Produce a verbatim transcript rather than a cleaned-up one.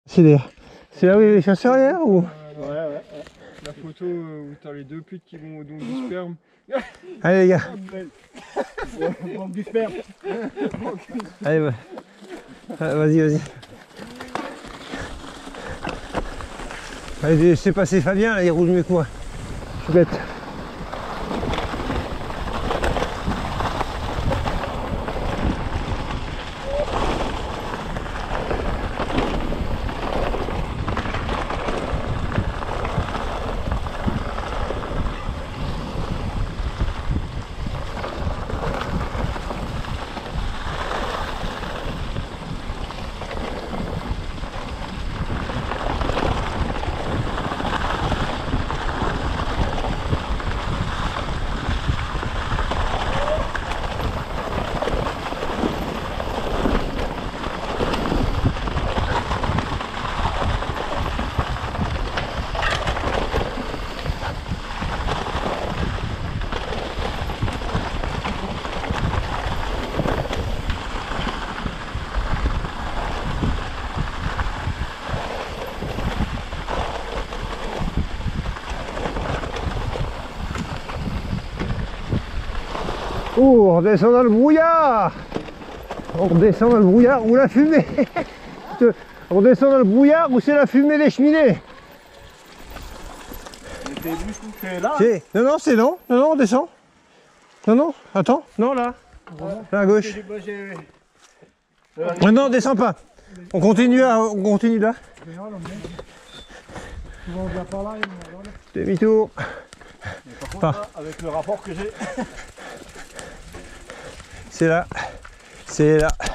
C'est là. C'est là où il y a les chasseurs hier ou? Ouais, ouais, ouais. La photo où t'as les deux putes qui vont au don du sperme. Allez les gars. Manque du sperme. Allez, ouais. Ah, vas-y, vas-y. Allez, laissez passer Fabien, là, il roule mieux que moi. Je suis bête. Oh, on descend dans le brouillard. On descend dans le brouillard ou la fumée. On descend dans le brouillard ou c'est la fumée des cheminées. C'est là. Non, non, c'est non. Non, non, on descend. Non, non, attends. Non, là. Là, à gauche. Non, non, on descend pas. On continue, à, on continue là. Demi-tour. Pas. Avec le rapport que j'ai. C'est là. C'est là.